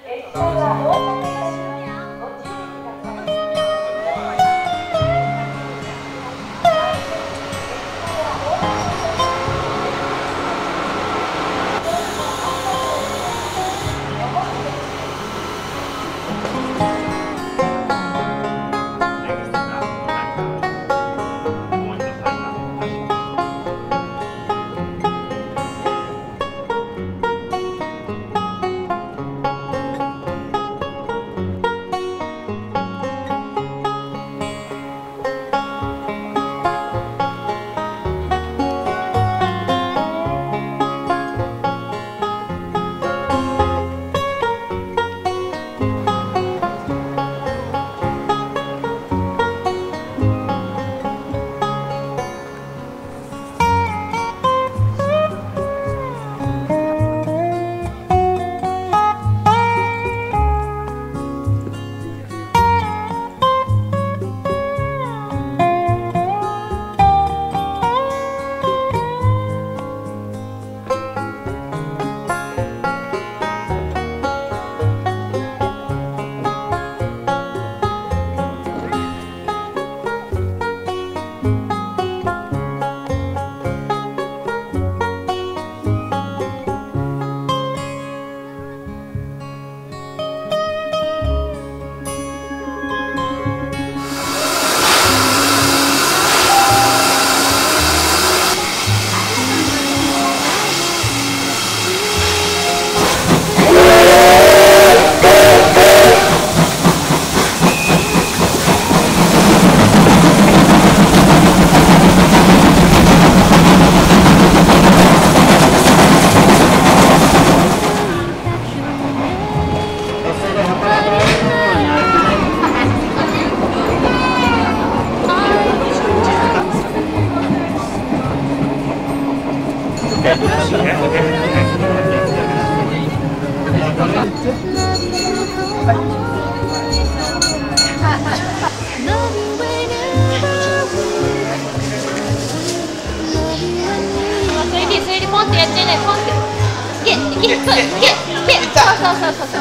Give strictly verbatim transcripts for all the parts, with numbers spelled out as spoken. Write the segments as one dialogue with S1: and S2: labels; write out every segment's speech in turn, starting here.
S1: 推理ポンってやっちゃいない。ポンっていけいけいけいけいけ。そうそうそうそうそう。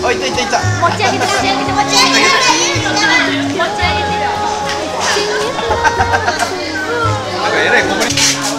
S2: おいったいったいった。
S1: 持ち上げて持ち上げて持ち上げて持ち上げて。
S2: なんかえらいこぼれ。